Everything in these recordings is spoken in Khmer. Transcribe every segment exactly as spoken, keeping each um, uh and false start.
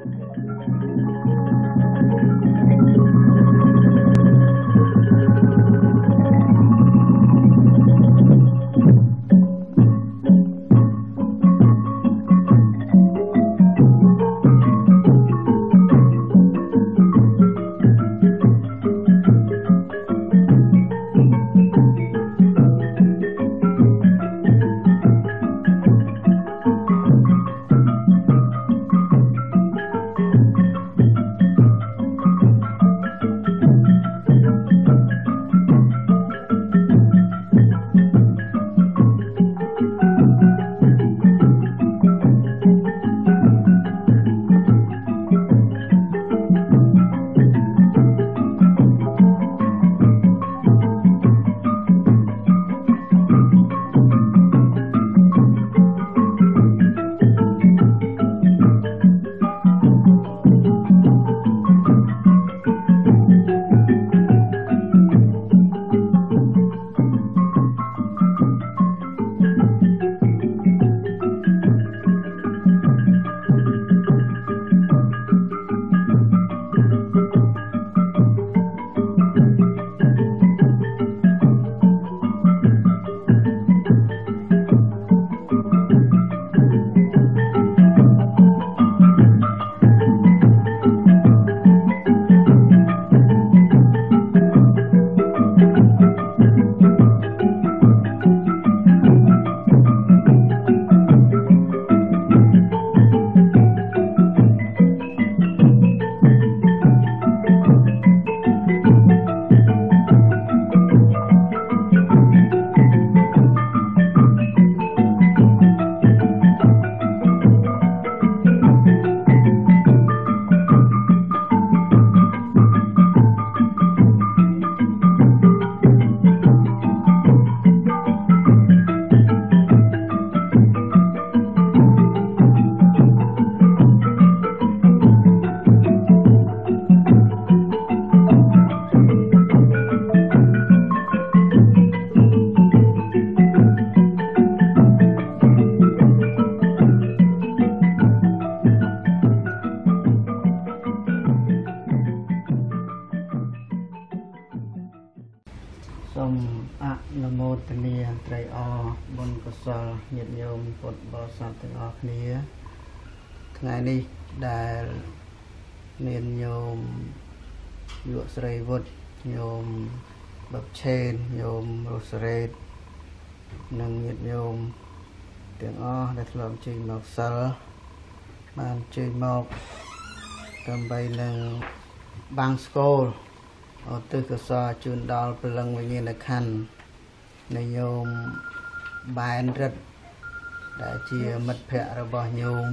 សូមអនុមោទនាត្រៃអបុណ្យកុសលញាតិញោមពុទ្ធបរិស័ទទាំងអស់គ្នាថ្ងៃនេះដែលមានញោមយុវស្រីវុឌ្ឍញោមបបឆេនញោមរស់រ៉េតនិងញាតិញោមទាំងអស់ដែលធ្លាប់ជិះមកសិលបានជិះមកដើម្បីនឹងបាំងស្គរអទិកសរជូនដល់ព្រលឹងវិញ្ញាណក្ខន្ធនៃញោមបែនរិទ្ធដែលជាមិត្តភក្តិរបស់ញោម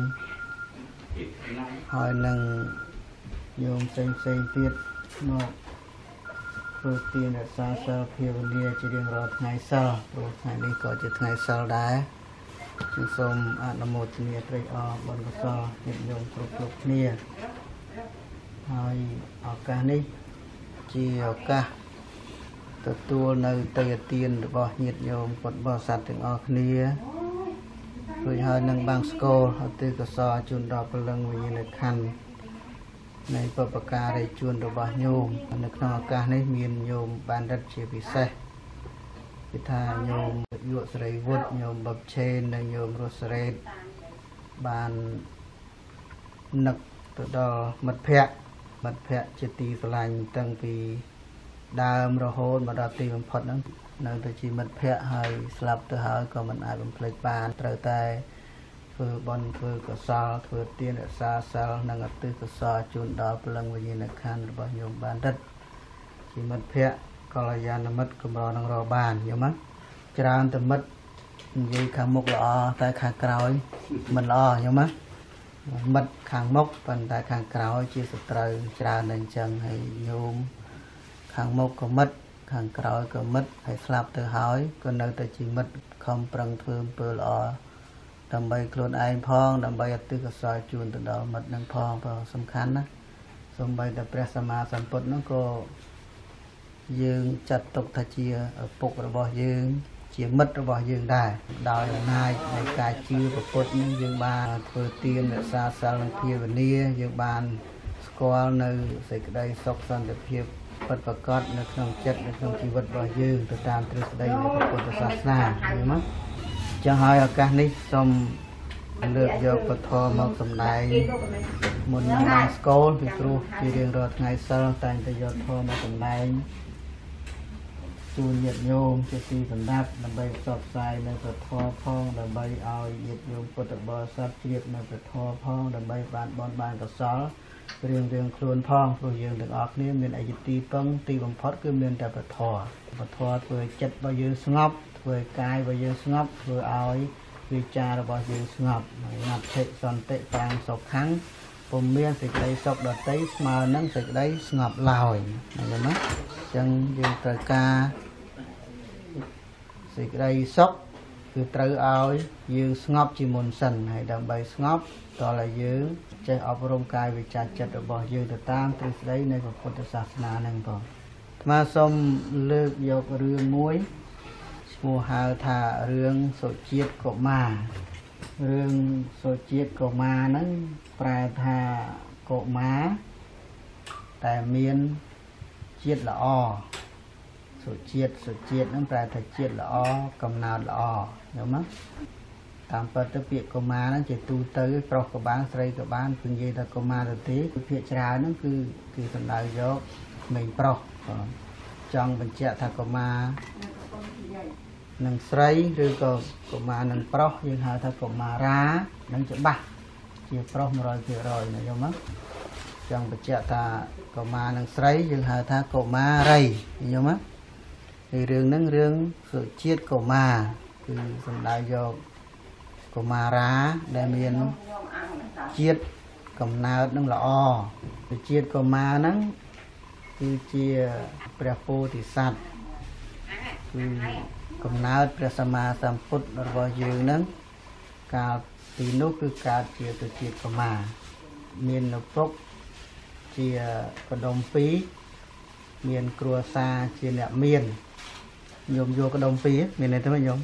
ហើយនឹងញោមផ្សេងផ្សេងទៀតមកធ្វើទានរក្សាសិលភាវនាជារៀងរាល់ថ្ងៃសិលព្រោះថ្ងៃនេះក៏ជាថ្ងៃសិលដែរខ្ញុំសូមអនុមោទនាត្រេកអរបុណ្យកុសលញាតិញោមគ្រប់គ្រប់គ្នាហើយឱកាសនេះជាឱកាសទទួលនៅទេយ្យទានរបស់ញាតិញោមពុទ្ធបរិស័ទទាំងអស់គ្នារួចហើយនឹងបាំងស្គរអទិកសរជូនដល់ព្រលឹងវិញ្ញាណក្ខន្ធនៃបុព្វការីជួនរបស់ញោមនៅក្នុងឱកាសនេះមានញោមបានរិទ្ធជាពិសេសគឺថាញោមយុវស្រីវុឌ្ឍញោមបបឆេននិងញោមរស់រ៉េតបាននឹកទៅដល់មិត្តភក្តិមិត្តភក្តិជាទីស្រឡាញ់តាំងពីដើមរហូតមកដល់ទីបំផុតហ្នឹងនៅតែជាមិត្តភក្តិហើយស្លាប់ទៅហើយក៏មិនអាចបំភ្លេចបានត្រូវតែធ្វើបុណ្យធ្វើកុសលធ្វើទានរក្សាសិលនិងអទិកុសលជូនដល់ព្រលឹងវិញ្ញាណក្ខន្ធរបស់ញោមបានរិទ្ធជាមិត្តភក្តិកល្យាណមិត្តកម្រនឹងរកបានយល់មកច្រើនតែមិត្តនិយាយខាងមុខល្អតែខាងក្រោយមិនល្អយល់មកមិត្តខាងមុខប៉ុន្តែខាងក្រោយជាសត្រូវច្រើនតែអញ្ចឹងហើយញោមខាងមុខក៏មិត្តខាងក្រោយក៏មិត្តហើយស្លាប់ទៅហើយក៏នៅតែជាមិត្តខំប្រឹងធ្វើអំពើល្អដើម្បីខ្លួនឯងផងដើម្បីអទិកុសលជូនទៅដល់មិត្តនឹងផងព្រោះសំខាន់ណាសូម្បីតែព្រះសម្មាសម្ពុទ្ធនោះក៏យើងចាត់ទុកថាជាឪពុករបស់យើងជាមិត្តរបស់យើងដែរដោយអំណាចនៃការជឿព្រះពុទ្ធនឹងយើងបានធ្វើទានរក្សាសិលនិងភាវនាយើងបានស្គាល់នៅសេចក្តីសុខសន្តិភាពពិតប្រាកដនៅក្នុងចិត្តនៅក្នុងជីវិតរបស់យើងទៅតាមទ្រឹស្ដីនៃព្រះពុទ្ធសាសនាឃើញ吗ចឹងហើយឱកាសនេះសូមលើកយកពធមកសម្ដែងមុនបានស្គាល់ពីព្រោះជារៀងរាល់ថ្ងៃសិលតែងតែយកធម៌មកសម្ដែងជូនញាតិញោមជាទីសម្រាប់ដើម្បីផ្សព្វផ្សាយនៅព្រះធម៌ផងដើម្បីឲ្យញាតិញោមពុទ្ធបរិស័ទជ្រាបនៅព្រះធម៌ផងដើម្បីបានបនបានកុសលរៀងរៀងខ្លួនផងព្រោះយើងទាំងអស់គ្នាមានអយទីពឹងទីបំផុតគឺមានតែព្រះធម៌ព្រះធម៌ធ្វើចិត្តរបស់យើងស្ងប់ធ្វើកាយរបស់យើងស្ងប់ធ្វើឲ្យវិចាររបស់យើងស្ងប់ណាត់តិសន្តិបាងសុខខាងពុំមានសេចក្តីសុខដតីស្មើនឹងសេចក្តីស្ងប់ឡើយឃើញទេអញ្ចឹងយើងត្រូវការសេចក្តីសុខគឺត្រូវឲ្យយើងស្ងប់ជាមុនសិនហើយដើម្បីស្ងប់តើឲ្យយើងចេះអប់រំកាយវិចារចិត្តរបស់យើងទៅតាមទ្រឹស្ដីនៃពុទ្ធសាសនាហ្នឹងបងអាត្មាសូមលើកយករឿងមួយឈ្មោះហៅថារឿងសុជាតិកុមាររឿងសុជាតិកុមារហ្នឹងប្រែថាកុមារតែមានជាតិល្អសុជាតិសុជាតិហ្នឹងប្រែថាជាតិល្អកំណើតល្អយល់មកតាមពិតទៅពាក្យកុមារហ្នឹងជាទូទៅប្រុសក៏បានស្រីក៏បានគឺនិយាយថាកុមារទៅទេគឺភាគច្រើនហ្នឹងគឺគឺសំដៅយកក្មេងប្រុសចង់បញ្ជាក់ថាកុមារនឹងស្រីឬក៏កុមារនឹងប្រុសយើងហៅថាកុមារានឹងច្បាស់ជាប្រុស một trăm phần trăm ណាយល់មកចង់បញ្ជាក់ថាកុមារនឹងស្រីយើងហៅថាកុមារីយល់មកហើយរឿងហ្នឹងរឿងសុជាតិកុមារគឺសំដៅយកកុមារាដែលមានជាតិកំណើតនឹងល្អជាតិកុមារហ្នឹងគឺជាព្រះពោធិសត្វគឺកំណើតព្រះសម្មាសម្ពុទ្ធរបស់យើងហ្នឹងកាលពីនោះគឺកើតជាទៅជាតិកុមារមានឪពុកជាកដុំពីរមានគ្រួសារជាអ្នកមានញោមយកកដុំពីរមានន័យថាម៉េចញោម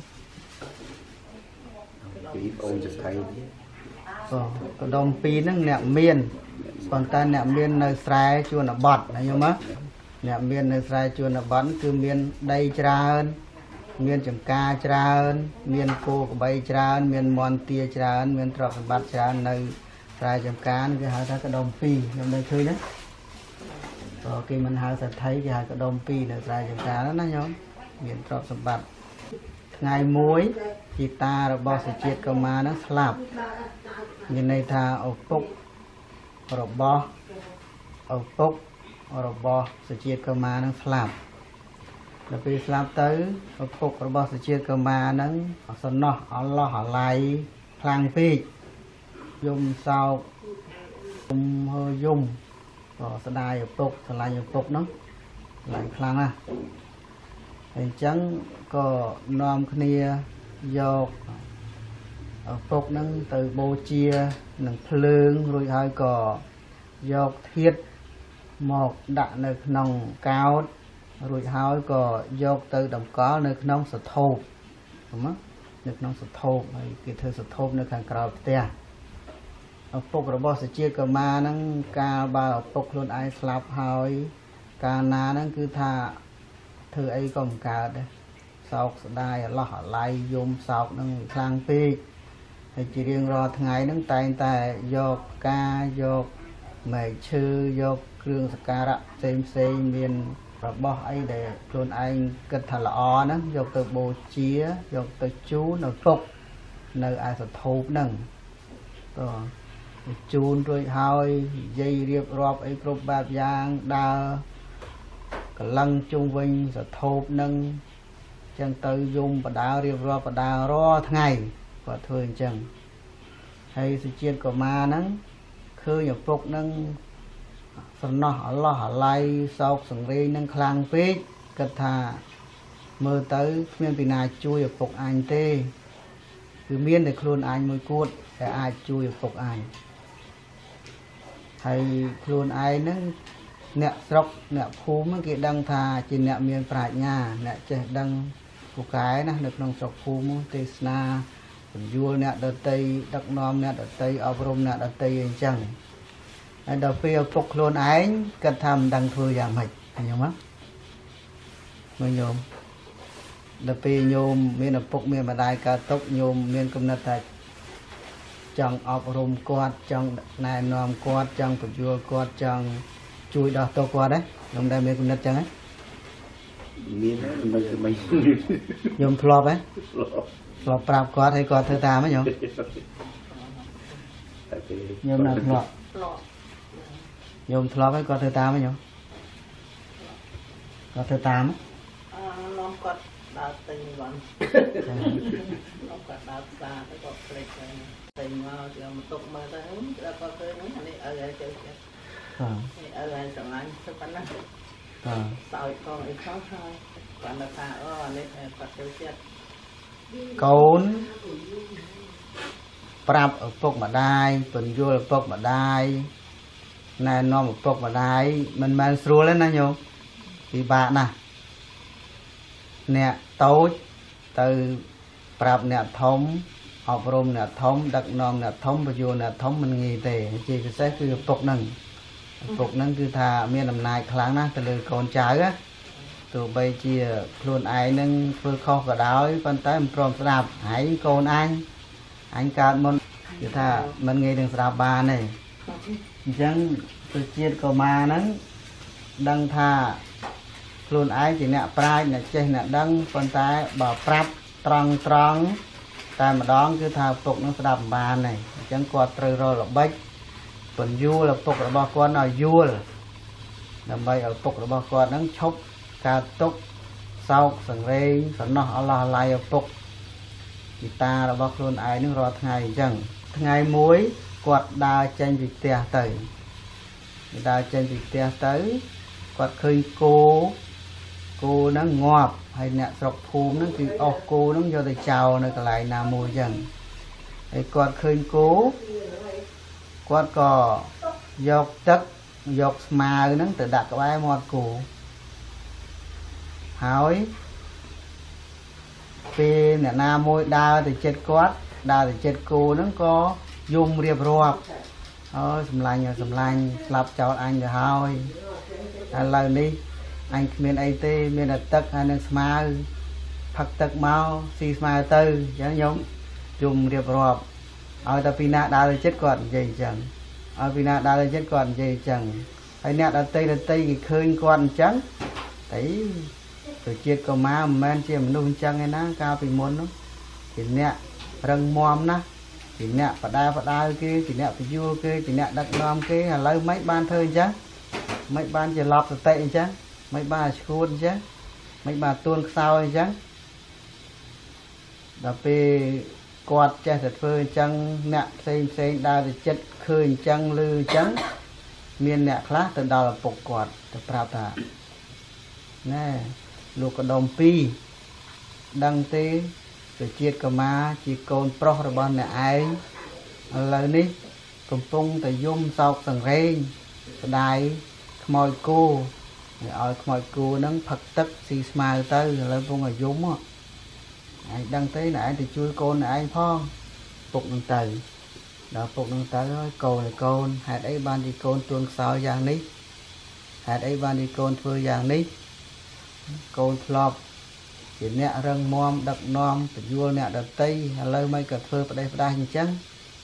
ពីអូនចស្ថៃអូកដុំពីរហ្នឹងអ្នកមានប៉ុន្តែអ្នកមាននៅស្រែជួនបទណាញោមណាអ្នកមាននៅស្រែជួនបទគឺមានដីច្រើនមានចំការច្រើនមានគោក្របីច្រើនមានមន្ទាច្រើនមានទ្រព្យសម្បត្តិច្រើននៅស្រែចំការគេហៅថាកដុំពីរខ្ញុំនៅឃើញណាក៏គេមិនហៅសទ្ធិគេហៅកដុំពីរនៅស្រែចំការណាញោមមានទ្រព្យសម្បត្តិថ្ងៃមួយជីតារបស់សុជាតិកុមារនឹងស្លាប់មានន័យថាឪពុករបស់ឪពុករបស់សុជាតិកុមារនឹងស្លាប់ដល់ពេលស្លាប់ទៅឪពុករបស់សុជាតិកុមារនឹងសំណោះអល់ឡោះអាឡៃខ្លាំងពេកយំសោកយំហើយំក៏ស្ដាយឪពុកស្រឡាញ់ឪពុកនោះខ្លាំងខ្លាំងណាស់អញ្ចឹងក៏នាំគ្នាយកឪពុកនឹងទៅបូជានឹងភ្លើងរួចហើយក៏យកធាតុមកដាក់នៅក្នុងកោដ្ឋរួចហើយក៏យកទៅតម្កល់នៅក្នុងសធូបណានៅក្នុងសធូបហើយគេធ្វើសធូបនៅខាងក្រៅផ្ទះឪពុករបស់សុជាតិកុមារហ្នឹងកាលបើឪពុកខ្លួនឯងស្លាប់ហើយកាលណាហ្នឹងគឺថាធ្វើអីក៏មិនកើតដែរសោកស្ដាយអាឡោះអាឡៃយំសោកហ្នឹងខ្លាំងពេកហើយជារៀងរាល់ថ្ងៃហ្នឹងតែងតែយកផ្កាយកមែកឈើយកគ្រឿងសក្ការៈផ្សេងផ្សេងមានរបស់អីដែលខ្លួនឯងគិតថាល្អហ្នឹងយកទៅបូជាយកទៅជូនឪពុកនៅឯសធូបហ្នឹងក៏ជូនរួចហើយនិយាយរៀបរាប់អីគ្រប់បែបយ៉ាងដើរកលឹងជុំវិញសធូបហ្នឹងចឹងទៅយំបដារៀបរាប់បដារាល់ថ្ងៃគាត់ធ្វើអញ្ចឹងហើយសុជាតិកុមារហ្នឹងឃើញឪពុកហ្នឹងសំណោះអល់ឡោះអាឡៃសោកសង្រេងនឹងខ្លាំងពេកគិតថាមើលទៅគ្មានពីណាជួយឪពុកអញទេគឺមានតែខ្លួនអញមួយគួតដែលអាចជួយឪពុកអញហើយខ្លួនឯងហ្នឹងអ្នកស្រុកអ្នកភូមិគេដឹងថាជាអ្នកមានប្រាជ្ញាអ្នកចេះដឹងពូកែណានៅក្នុងស្រុកភូមិទេសនាបញ្យល់អ្នកដតីដឹកនាំអ្នកដតីអប់រំអ្នកដតីអញ្ចឹងហើយដល់ពេលឪពុកខ្លួនឯងគាត់ថាមិនដឹងធ្វើយ៉ាងម៉េចឃើញទេមើលមើលញោមដល់ពេលញោមមានឪពុកមានម្ដាយកើតទុកញោមមានគំនិតថាចង់អប់រំគាត់ចង់ណែនាំគាត់ចង់បញ្យល់គាត់ចង់ជួយដោះទោសគាត់ទេខ្ញុំដែរមានគំនិតចឹងហ៎មានមិនមិនខ្ញុំធ្លាប់ហ៎ធ្លាប់ប្រាប់គាត់ឲ្យគាត់ធ្វើតាមហ៎ញោមញោមណាធ្លាប់ញោមធ្លាប់ឲ្យគាត់ធ្វើតាមហ៎ញោមគាត់ធ្វើតាមអឺនាំគាត់ដើរទិញវ៉ាន់នាំគាត់ដើរផ្សារទៅគាត់ភ្លេចទៅទិញមកយកមកទុកមើលទៅដល់គាត់ឃើញនេះឲ្យឲ្យចូលចិត្តបាទឲ្យឲ្យស្រឡាញ់ទៅប៉ុណ្ណាបាទសោយកងអីខុសហើយគាត់នៅថាអូនេះគាត់ចូលចិត្តកូនប្រាប់ឪពុកម្ដាយពន្យល់ឪពុកម្ដាយណែនាំឪពុកម្ដាយមិនមែនស្រួលទេណាញោមពិបាកណាស់អ្នកតូចទៅប្រាប់អ្នកធំអប់រំអ្នកធំដឹកនាំអ្នកធំបញ្យល់អ្នកធំមិនងាយទេជាពិសេសគឺឪពុកហ្នឹងឪពុកហ្នឹងគឺថាមានអំណាចខ្លាំងណាស់ទៅលើកូនចៅណាទោះបីជាខ្លួនឯងនឹងធ្វើខុសក៏ដោយប៉ុន្តែមិនព្រមស្ដាប់ហើយកូនអញអញកើតមុនគឺថាមិនងាយនឹងស្ដាប់បានទេអញ្ចឹងទៅជាតិកុមារហ្នឹងដឹងថាខ្លួនឯងជាអ្នកប្រាជ្ញអ្នកចេះអ្នកដឹងប៉ុន្តែបើប្រាប់ត្រង់ត្រង់តែម្ដងគឺថាឪពុកនឹងស្ដាប់មិនបានទេអញ្ចឹងគាត់ត្រូវរកល្បិចពន្យល់ឪពុករបស់គាត់ឲ្យយល់ដើម្បីឲ្យឪពុករបស់គាត់នឹងឈប់កើតទុកសោកសង្រេងសំណោះអឡោះឡាយឪពុកពីតារបស់ខ្លួនឯងនឹងរាល់ថ្ងៃអញ្ចឹងថ្ងៃមួយគាត់ដើរចេញពីផ្ទះទៅដើរចេញពីផ្ទះទៅគាត់ឃើញគោគោហ្នឹងងាប់ហើយអ្នកស្រុកភូមិហ្នឹងគឺអស់គោហ្នឹងយកទៅចោលនៅកន្លែងណាមួយអញ្ចឹងហើយគាត់ឃើញគោគាត់ក៏យកទឹកយកស្មៅហ្នឹងទៅដាក់ក្បែរមាត់គោហើយពេលអ្នកណាមួយដើរទៅជិតគាត់ដើរទៅជិតគោហ្នឹងក៏យំរៀបរាប់អើសម្លាញ់សម្លាញ់ស្លាប់ចោលអញទៅហើយឥឡូវនេះអញគ្មានអីទេមានតែទឹកហើយនឹងស្មៅផឹកទឹកមកស៊ីស្មៅទៅអញ្ចឹងខ្ញុំយំរៀបរាប់ឲ្យតែពីណាដើរទៅចិត្តគាត់និយាយអញ្ចឹងឲ្យពីណាដើរទៅចិត្តគាត់និយាយអញ្ចឹងហើយអ្នកដតីដតីគេឃើញគាត់អញ្ចឹងតែទៅជាតិកុមារមិនមែនជាមនុស្សអញ្ចឹងឯណាកាលពីមុននោះជាអ្នករឹងមាំណាជាអ្នកបដាបដាគេជាអ្នកពយល់គេជាអ្នកដឹកនាំគេឥឡូវមិនបានធ្វើអញ្ចឹងមិនបានជាឡប់សតិអញ្ចឹងមិនបានឈួតអញ្ចឹងមិនបានទួនខ្សោយអញ្ចឹងដល់ពេលគាត់ចេះតែធ្វើអញ្ចឹងអ្នកផ្សេងផ្សេងដើរទៅចិត្តឃើញអញ្ចឹងឮអញ្ចឹងមានអ្នកខ្លះទៅដល់ឪពុកគាត់ទៅប្រាប់ថាណែលោកកដុំពីរដឹងទេទៅជាតិកមាជាកូនប្រុសរបស់អ្នកឯងឥឡូវនេះកំពុងតែយំសោកសង្រេងស្ដាយខ្មោចគោឲ្យខ្មោចគោហ្នឹងផឹកទឹកស៊ីស្មៅទៅឥឡូវពងឲ្យយំឯងដឹងទេណែឯងទៅជួយកូនឯងផងពុកនឹងទៅដល់ពុកនឹងទៅហើយកូនឲ្យកូនហេតុអីបានជាកូនទួនខ្សោយយ៉ាងនេះហេតុអីបានជាកូនធ្វើយ៉ាងនេះកូនធ្លាប់ជាអ្នករឹងមាំដឹកនាំបញ្យល់អ្នកដតីឥឡូវមិនក៏ធ្វើផ្ដេសផ្ដាស់អញ្ចឹង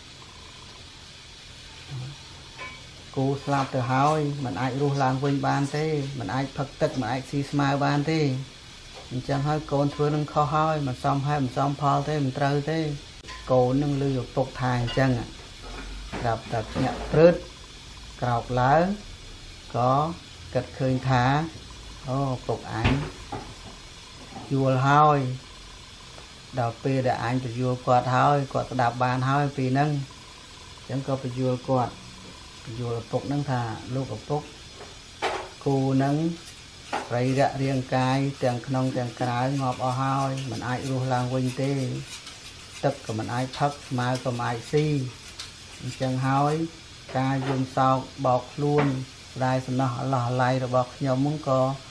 គូស្លាប់ទៅហើយมันអាចរស់ឡើងវិញបានទេมันអាចផឹកទឹកมันអាចស៊ីស្មៅបានទេអញ្ចឹងហើយកូនធ្វើនឹងខុសហើយមិនសមហេតុមិនសមផលទេមិនត្រូវទេកូននឹងលឺឪពុកថាអញ្ចឹងប្រាប់តែអ្នកព្រឹតក្រោកឡើងក៏គិតឃើញថាអូពុកអញយល់ហើយដល់ពេលដែលអញបញ្យល់គាត់ហើយគាត់ស្ដាប់បានហើយពីហ្នឹងអញ្ចឹងក៏បញ្យល់គាត់បញ្យល់ឪពុកហ្នឹងថាលោកឪពុកគូហ្នឹងប្រៃរៈរាងកាយទាំងក្នុងទាំងក្រៅងាប់អស់ហើយមិនអាចរស់ឡើងវិញទេទឹកក៏មិនអាចផឹកស្មៅក៏មិនអាចស៊ីអញ្ចឹងហើយការយំសោកបោកខ្លួនស្ដាយសំណោះអឡោះអាល័យរបស់ខ្ញុំហ្នឹងក៏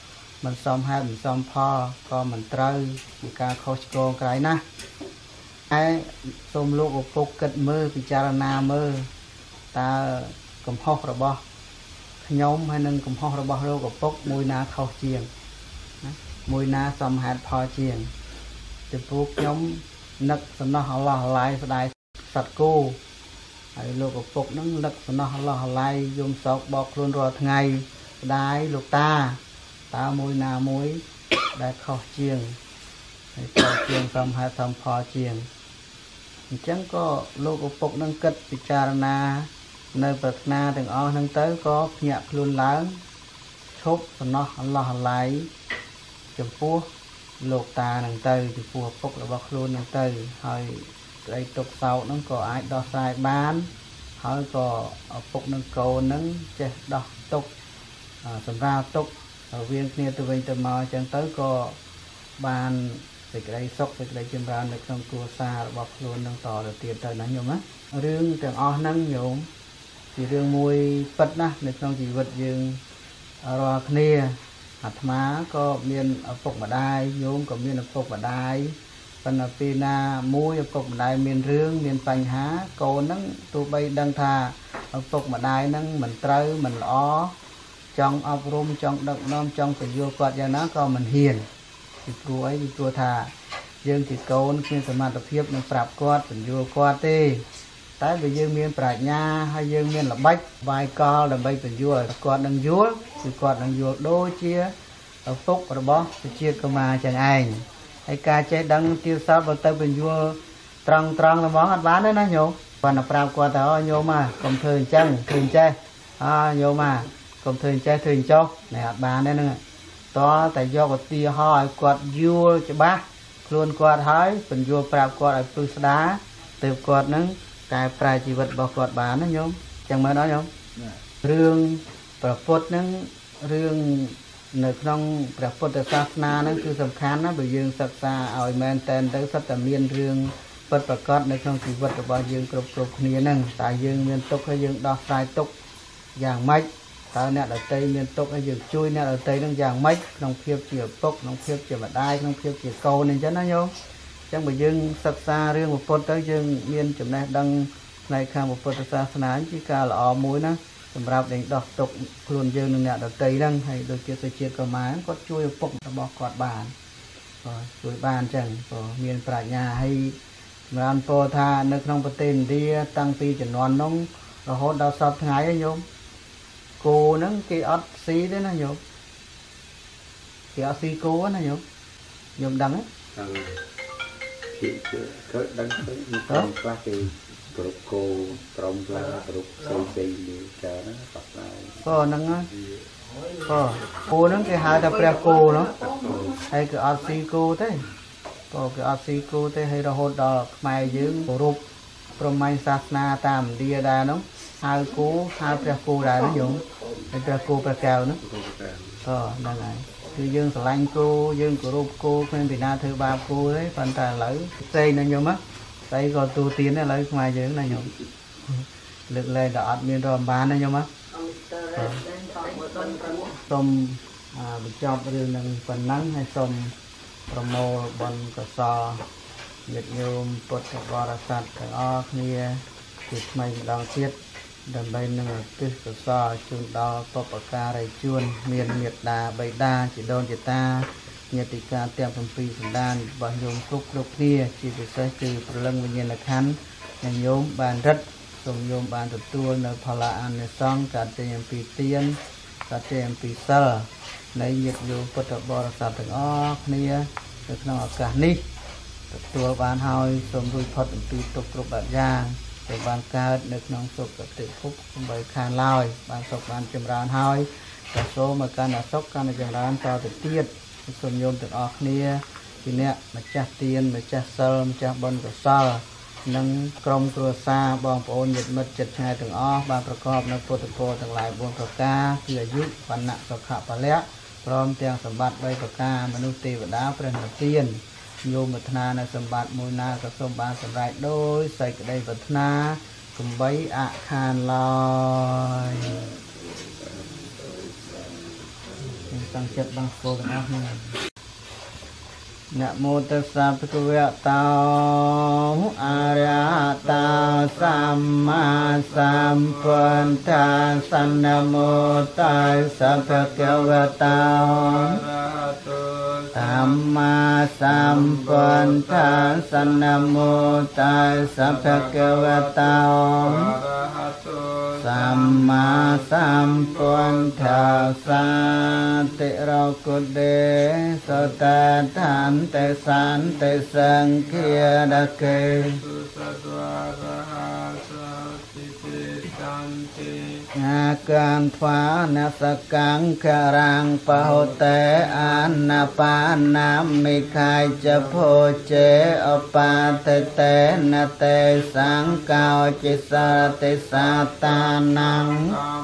มันซ้อมให้มันซ้อมพอก็มันเตยมีการโคชโกงไกลนะไอ้สมลูกอุปกกิดมือพิจารณามือตากำพอกระบอขยมให้นึงกำพอกระบอลูกอุปกมวยนาเข้าเชียงมวยนาซ้อมหัดพอเชียงจะพวกยมนักสนอหล่อลายสดายสัตว์กู้ไอ้ลูกอุปกนั่งนักสนอหล่อลายยมสอกบอกครุนรอไงได้ลูกตาตามวยนามวยได้เข้าเชียงให้เข้าเชียงซ้อมหัดซ้อมพอเชียงจังก็โลกอุปกนั่งกิดพิจารณาในปรัชนาถึงอ้อทั้งเต้ก็เพียคลุนล้างชบสนออัลลอฮ์ไหลจมพูโลกตาหนังเต้จมพูปกระบอกคลุนหนังเต้ให้ไอตกเสานั่งก็ไอดอกสายบ้านให้ก็ปกนั่งโกนั่งเจ็ดดอกตกสำราญตกเวียนเนี่ยตัวเองตัวมาจังเต้ก็บานไปไกลซอกไปไกลจมราในคำกลัวซาบอกคลุนนั่งต่อเดี๋ยวเตียนเตยนั่งโยมนะเรื่องแต่อ้อนั่งโยมที่เรื่องมวยปัดนะในคำชีวิตยังรอคเนียหัตมาก็เมียนปกมาได้โยมก็เมียนปกมาได้ปัญปีนามวยปกมาได้เมียนเรื่องเมียนปัญหาโกนั่งตัวใบดังทาปกมาได้นั่งเหมือนเตยเหมือนอ้อจังอบรมจังดักน้อมจังเป็นโยกอดอย่างนั้นก็มันเฮียนติดตัวไอ้ติดตัวทายังติดโกนเพียงสมาธิเพียบในปรับกอดเป็นโยกอดเต้แต่ไปยังเมียนปราชญาให้ยังเมียนละบัดใบกอลใบเป็นยัวกอดดังยัวคือกอดดังยัวโดเชียเอาฟุกระบอเชียก็มาจังไงไอ้กาใจดังเตี้ยสาวบนเตยเป็นยัวตรังตรังละมองอัดบ้านนั่นนะโยมวันปราบกอดแต่ว่าโยมมากำเทินจังเทินใจอ่าโยมมากำเทินใจเทินโจ๊กในอัดบ้านนั่นนึงต่อแต่ยกตีห้อยกอดยัวจะบ้าคลุนกอดหายเป็นยัวปราบกอดไอ้ปลื้มสดาเติบกอดนั้นกายปลายชีวิตบอกกอดบานนะโยมจังมาnóiโยมเรื่องประพุทธนั้นเรื่องในครองประพุทธศาสนานั้นคือสำคัญนะbởiយើងศึกษาเอาแมนแตนទៅសត្វតែមានរឿងពិតប្រាកដនៅក្នុងជីវិតរបស់យើងគ្រប់គ្រប់គ្នាហ្នឹងតែយើងមានទុកហើយយើងដោះស្រាយទុកយ៉ាងម៉េចតើអ្នកដទៃមានទុកហើយយើងជួយអ្នកដទៃហ្នឹងយ៉ាងម៉េចក្នុងភាពជាឪពុកក្នុងភាពជាម្ដាយក្នុងភាពជាកូនអញ្ចឹងណាโยมចឹងបើយើងសិក្សារឿងពុទ្ធទៅយើងមានចំណេះដឹងផ្នែកខាងពុទ្ធសាសនាជាការល្អមួយណាសម្រាប់ដេញដោះទុកខ្លួនយើងនិងអ្នកដទៃហ្នឹងហើយដូចជាសុជាតិកម្មាគាត់ជួយឪពុករបស់គាត់បានបាទជួយបានចឹងក៏មានប្រាជ្ញាហើយសម្រាប់ពោលថានៅក្នុងប្រទេសឥណ្ឌាតាំងពីជំនាន់នោះរហូតដល់សពថ្ងៃហ្នឹងញោមគោហ្នឹងគេអត់ស៊ីទេណាញោមគេអត់ស៊ីគោណាញោមញោមដឹងទេ thì cứ đánh tới như con quá thì group cô trong là group xây xây để cho nó tập lại có năng á có cô nó cái hai tập rep cô nó hay cái art cô thế có cái art cô thế hay là hốt đỏ mày dưới group from my sasna tam đi ra nó hai cô hai rep cô ra nó dùng cái rep cô rep kèo nó ờ đang nàyคือយើងស្រឡាញ់គោយើងគោរពគោគ្មានពីណាធ្វើបាបគោទេប៉ុន្តែឥឡូវផ្សេងណាញោមស្អីក៏ទូទានដែរឥឡូវខ្មែរយើងណាញោមលើកលែងដល់អត់មានរំបានណាញោមសូមបញ្ចប់រឿងនឹងប៉ុណ្ណឹងហើយសូមប្រមូលបុណ្យកុសលញាតិញោមពុទ្ធបរិស័ទទាំងអស់គ្នាជាថ្មីម្ដងទៀតដើម្បីនឹងទិសកសលជូនដល់បុព្វការីជនមានមេត្តាបិតាជីដូនជីតាញាតិការទាំងពីរសន្តានរបស់ញោមគ្រប់គ្រប់គ្នាជាពិសេសគឺព្រលឹងវិញ្ញាណក្ខន្ធដែលញោមបានរឹតសូមញោមបានទទួលនៅផលអានិសង្ឃកាត់ចេញអំពីទានកាត់ចេញអំពីសិលនៃញាតិញោមពុទ្ធបរិស័ទទាំងអស់គ្នានៅក្នុងឱកាសនេះទទួលបានហើយសូមរួចផុតអំពីទុក្ខគ្រប់បែបយ៉ាងដែលបានកើតនៅក្នុងសុគតិភពបីខាងឡើយបានសុខបានចម្រើនហើយក៏សូមឲ្យកាន់តែសុខកាន់តែចម្រើនតទៅទៀតសូមញោមទាំងអស់គ្នាជាអ្នកម្ចាស់ទានម្ចាស់សិលម្ចាស់បុណ្យកុសលនិងក្រុមគ្រួសារបងប្អូនញាតិមិត្តជិតឆ្ងាយទាំងអស់បានប្រកបនៅពុទ្ធពរទាំងឡាយបួនប្រការគឺអាយុវណ្ណៈសុខៈពលៈព្រមទាំងសម្បត្តិបីប្រការមនុស្សទេវតាព្រះនិព្វានโยมวัฒนาในสมบัติมูลนาก็สมบัติสำหรับโดยใส่กระไดวัฒนากุมใบอาคารลอยสังเกตบางโฟกันนะนะโมตัสสะภะคะวะโตอะระหะโตสัมมาสัมพุทธัสสะนะโมตัสสะภะคะวะโตสัมมาสัมพุทธัสสะนะโมตัสสะภะคะวะโตสัมมาสัมพุทธัสสะติโรกุเดสตทันเตสันเตสังเคียดะเกอาการฟานาสกังคารังปะโหเตอานาปานามิคายจะโพเจอปาเตเตนะเตสังกาวจิสาเตสาตานัง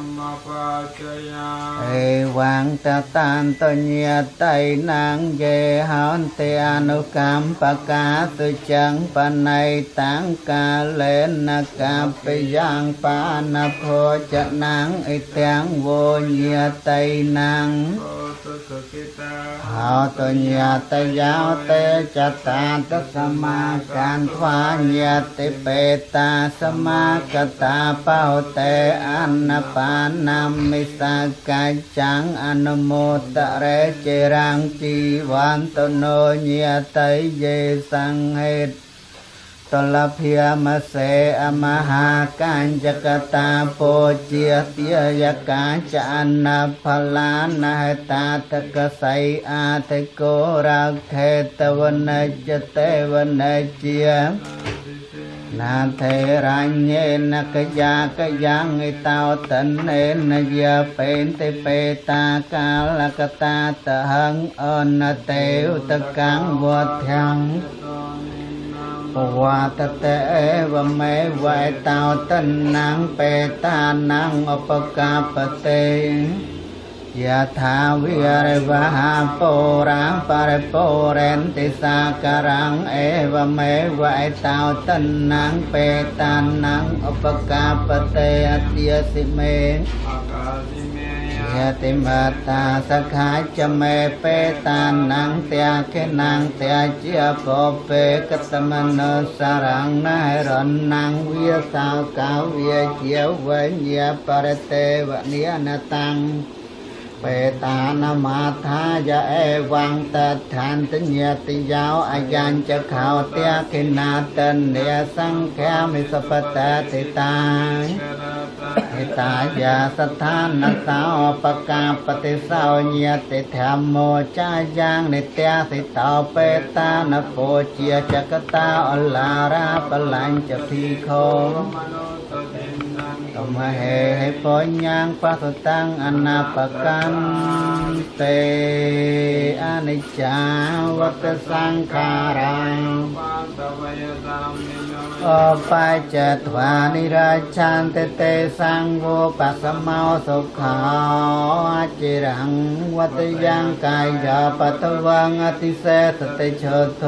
เอวังตตานตเนียไตนังเยหันเตอนุกรรมปกาสุจังปนัยตังกาเลนกาปยังปานโพจะนังอิตังโวเนียไตนังหาตเนียตยาวเตจัตตาตสมาการทวาเนียติเปตาสมากตาเป้าเตอันนปานามิสากาจังอนุโมตเรเจรังจีวันตโนเนียไตเยสังเหตตลเพียมเสอมหาการจกตาโปเจียเตียกาจันนาพลานาตาตกไสอาเทโกรักเทตวันจเตวันเจียนาเทรัญเยนกยากยังอิตาวตันเนนยาเป็นเตเปตากาลกตาตหังอนเตอุตกังวัฏังปวาตเตวะเมวะตาวตันนังเปตานังอปกาปเตยะถาวิริวหาโปรังปะริโปเรนติสาการังเอวะเมวะตาวตันนังเปตานังอปกาปเตอติยสิเมยะติมัตตาสขายจะเมเปตานังเตียเขนังเตียเจียโปเปกตมโนสารังนายรนังเวียสาวกาวเวียเจียวเวญญาปรเตวะเนียนตังเปตานามาธายะเอวังตัดฐานตเนียติยาวอายัญจะข่าวเตียขินาตันเนียสังแคมิสปตติตาหิตายาสถานนัสสาวปกาปฏิสาวเนียติธรรมโมจายังนิเตียสิตาเปตานโปเจียจักตาอลาราปลัญจะพีโคตมเหให้ปอยยังปัสตังอนาปกันเตอนิจจาวัตสังขารังอปัจจทวานิราชันเตเตสังโวปัสมาสุขาจิรังวัตยังกายาปัตวังอติเสสติโชโท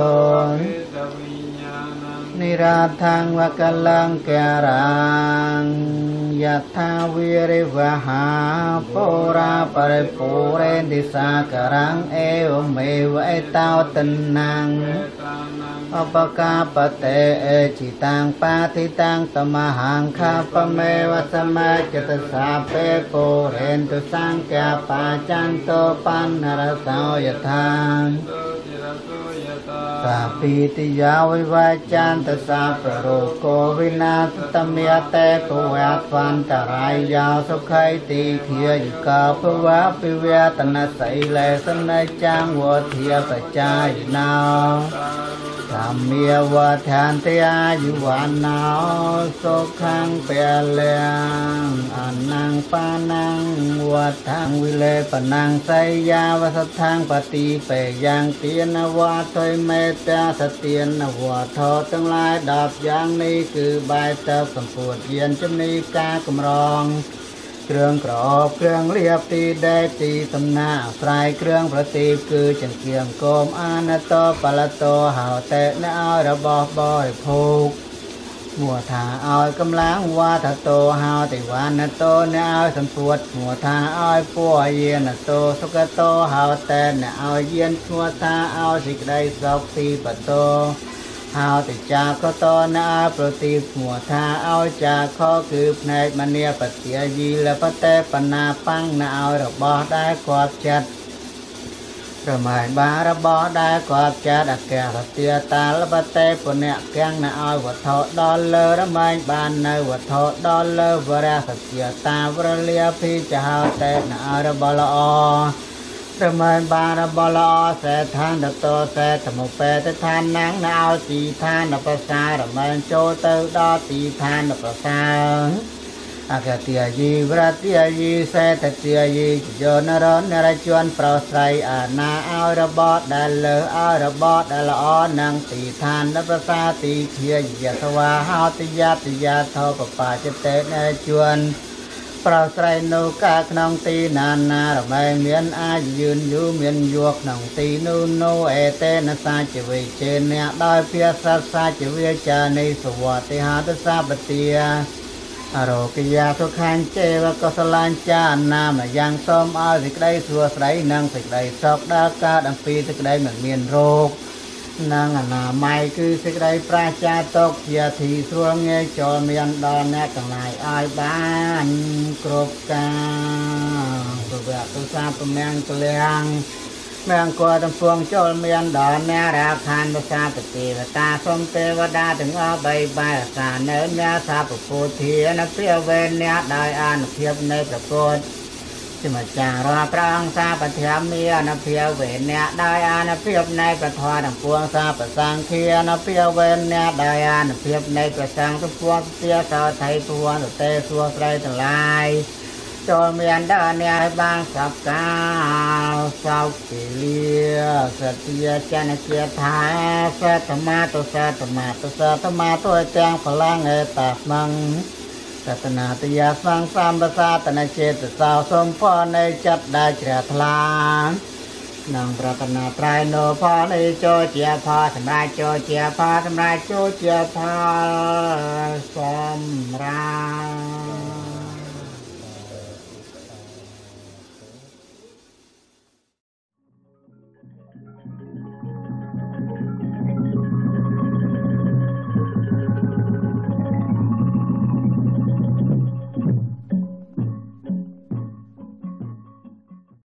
นิราทังวะกัลลังแกรังยะถาวิริวหาโปราปริปุเรนติสาการังเอวเมวะตาวตันนังอปกาปเตเอจิตังปาทิตังตมหังคาปเมวะสมัจจตสาเปโปเรนตุสังแกปาจันโตปันนรสาวยะทังสัพพิติยาวิวัจจันตสัพพโรโควินาศตเมียเตปเวทวันตรายยาวสุขัยติเขียยุกาภวะปิเวตนะไสเลสนัยจังวเทียปจายนาธรรมเมียวะทานเตียยุวันนาสุขังเปเลงอนังปานังวัฏังวิเลปนังไสยาวสัทธังปฏิเปยังเตียนวะถอยเมตตาสเตียนวะทอทั้งหลายดับอย่างนี้คือใบเตาสัมปวดเย็นจำนีกากำรองเครื่องกรอบเครื่องเรียบตีได้ตีตำนาสายเครื่องประตีคือจังเกียงโกมอาณาโตปะละโตหาวเตะนเอาระบอบบริโภคมัวทาอ้อยกำลังว่าถ้าโตหาวแต่วันนะโตเนี่ยเอาสันปวดมัวทาอ้อยปัวเย็นนะโตสุกโตหาวแต่เนี่ยเอาเย็นมัวทาเอาสิกได้สอกตีปะโตหาวแต่จากก็โตนะเอาโปรตีมัวทาเอาจากข้อคือในมันเนียปฏิยยีและปะเตปนาปังนะเอาระบอได้กวาดจัดระหมายบาระบอได้กอบจัดแก่เตียตาละบะเตปนเนี่ยแกงน่ะเอาวัดทอดอลเลอระหมายบานในวัดทอดอลเลอวราสเตียตาวรเลียพิจะหาเตน่ะเอาระบลอระหมายบาระบลอเสทานตโตเสตมุเปตทานนังน่ะเอาตีทานนภาษาระหมายโจเตดอตีทานนภาษาอากาศยีวรัตยยีเศรษฐียีโยนรนรจวนเปล่าใสอาณาเอาระบอดดัลเลอเอาระบอดดัลออนังตีทานนภาษาตีเทียยสวาหาติยาติยาทอปปาจเตนรจวนเปล่าใสโนกาขนองตีนานาระไม่เมียนอายืนอยู่เมียนยวกขนองตีนูโนเอเตนสาจเวเจเนได้เพียสัสาจเวจาในสวัสดิหาตสาบเตียอโรกิยาสุขันเจวกสลัญจานามยังส้มเอาสิกได้สัวใสนางสิกได้สอกดากาดังปีสิกได้เหมือนเมียนโรคนางอนามัยคือสิกได้ปราชาตกเทียทีสวงเงยจอเมียนดอนแนกหลายอายบ้านกรบกาตัวแบบตัวซาตัวแมงตัวเลียงเมืองกัวตำพวงโจลเมียนดอนแนราคานภาษาปฏิวตาสมเทวดาถึงอาใบใบสาเนื้อเนื้อสาปโพธีนักเพียเวนเนื้อได้อ่านเพียบในประกฏจิมจารอพระองค์สาปเทียมเมียนักเพียเวนเนื้อได้อ่านเพียบในประทอดังพวงสาปสังเคียนักเพียเวนเนื้อได้อ่านเพียบในประสังทุกพวงเสียสาวไทยพวงเตสัวไตรทั้งหลายโจเมียนดาเนียบางสับกาสาวกิเลียสติยจันเกียธาสัตมาตุสัตมาตุสัตมาตัวแจงพลังเอตัสมังสัตนาติยาสังสามภาษาตนาเจตสาวสมพรในจัดได้เฉลทลานางปรารถนาไตรโนพอในโจเจียพอสำราญโจเจียพอสำราญโจเจียพอสำราญ